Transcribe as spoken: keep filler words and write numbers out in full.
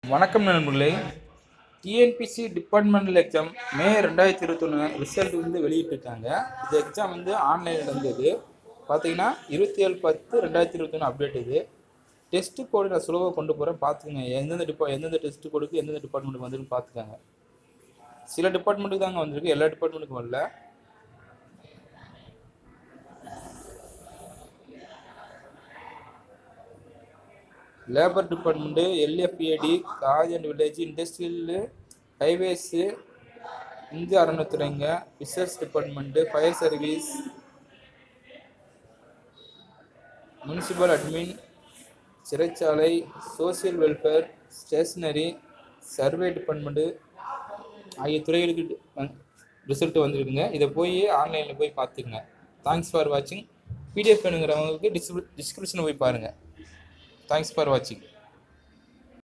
வணக்கம் நண்பர்களே. TNPSC departmental exam May ரெண்டாயிரத்தி இருபத்தொன்று ரிசல்ட் வந்து வெளியிட்டிருக்காங்க. இந்த எக்ஸாம் வந்து ஆன்லைனில் நடந்தது. பார்த்தீங்கன்னா இருபத்தி ஏழு பத்து ரெண்டாயிரத்தி இருபத்தொன்று அப்டேட். இது டெஸ்ட்டு கோடு நான் சுலபாக கொண்டு போகிறேன், பார்த்துக்கங்க. எந்தெந்த டிபா எந்தெந்த டெஸ்ட்டு கோடுக்கு எந்தெந்த டிபார்ட்மெண்ட்டுக்கு வந்துருக்கு பார்த்துக்காங்க. சில டிபார்ட்மெண்ட்டுக்கு தாங்க வந்திருக்கு, எல்லா டிபார்ட்மெண்ட்டுக்கும் வரல. Labour department, LFAD, college and village, industrial, highways, இந்திய அறநிலைத்துறைங்க, research department, fire service, municipal admin, சிறைச்சாலை, social welfare, stationery, survey department ஆகிய துறைகளுக்கு ரிசல்ட் வந்துருக்குங்க. இதை போய் ஆன்லைனில் போய் பார்த்துக்குங்க. தேங்க்ஸ் ஃபார் வாட்சிங். பிடிஎஃப் வேணுங்கிறவங்களுக்கு டிஸ்கிரிப் டிஸ்கிரிப்ஷனில் போய் பாருங்கள். Thanks for watching.